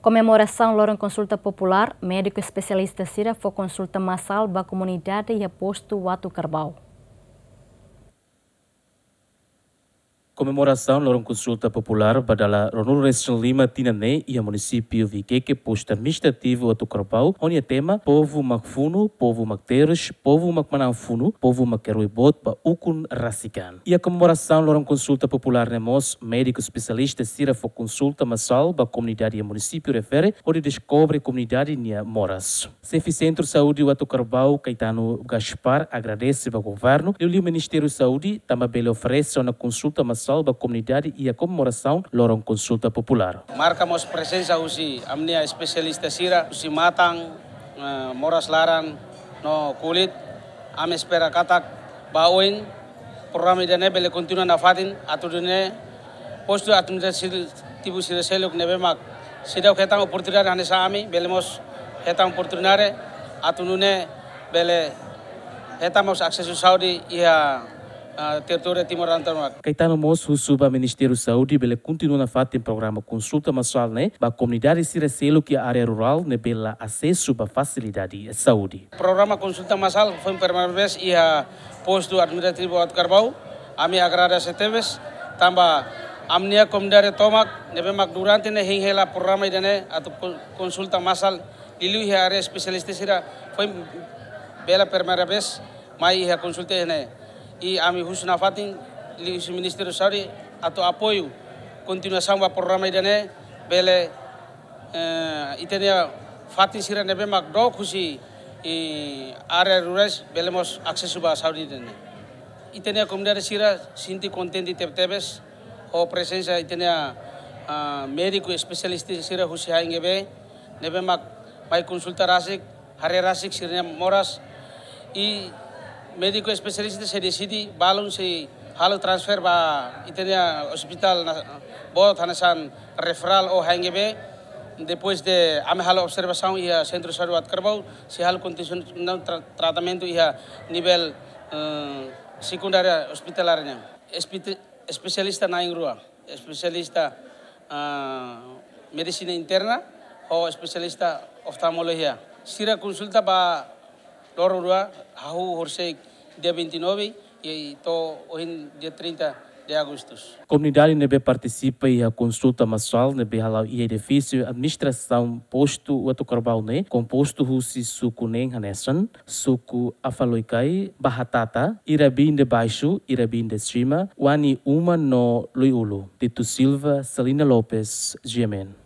Comemoração Lorong Consulta Popular, médico especialista Sira foi consulta massal para a comunidade e aposto Watu Carbau. Comemoração Lorong Consulta Popular badala Ronul Regional Lima Tinane e a município Viqueque posto administrativo Watu Carbau, onde é tema povo macfuno, povo macteres, povo macmananfuno, povo maqueruibot para ukun rasikan. E a comemoração Lorong Consulta Popular nemos médico especialista Sira foi consulta massal para a comunidade e a município refere, onde descobre a comunidade nia moras. Chefe Centro Saúde Watu Carbau, Caetano Gaspar, agradece ao governo e o Ministério da Saúde também oferece uma consulta massal para a comunidade e a comemoração Lorong Consulta Popular. Marcamos presença usi amnia especialista Sira, usi matang, moras laran, no kulit, am espera katak, bauin, programa dene bele continua na fatin, atudune, posto administrativo Sira selok nebe mak, Sira ketang oportunidade hanesa ami, belemos ketang oportunidade, atudune bele ketamos aksesu Saudi ia território Timor-Leste. Caetano Moço suba Ministério da Saúde bele continua na fato em programa consulta massal né para a comunidade Siracelo que a área rural né bela acesso para facilidade de saúde. Programa consulta massal foi primeira vez e a posto administrativo Watu Carbau, ami agradece teves, tamba amnia comunidade tomak nebe mak durante ne hingela programa idane atau consulta massal lilu a área especialista Sira foi bela primeira vez mai a consulta ne e a mi husna fatin li Ministério da Saúde atau apoio continuação do programa idane bele itenia fatin Sira nebe mak do kusi e área rurais belemos acesso ba saúde idane itenia comunidade Sira sinti contente tebes o presença itenia médico especialista Sira husi haingebe nebe mak mai consulta rasik hari rasik Sira moras e médico especialista se decide balon se halo transfer ba itenia hospital bot hanasan referral o hangebe depois de ame halo observação e a centro de saúde Watu Carbau se halo condição tratamento e a nível secundário hospitalarnya especialista na ingrua especialista medicina interna ou especialista oftalmologia Sira consulta ba Lorong Hahu Horsek dia 29 e hoje dia 30 de agosto. A comunidade nebe participa e a consulta massal nebe halau e edifício administração posto Watu Carbau né composto husi suku neng hanesan suku afaloikai bahatata irabin de baixo irabin de cima wani uma no luiulu Tito Silva Salina Lopes Gemen.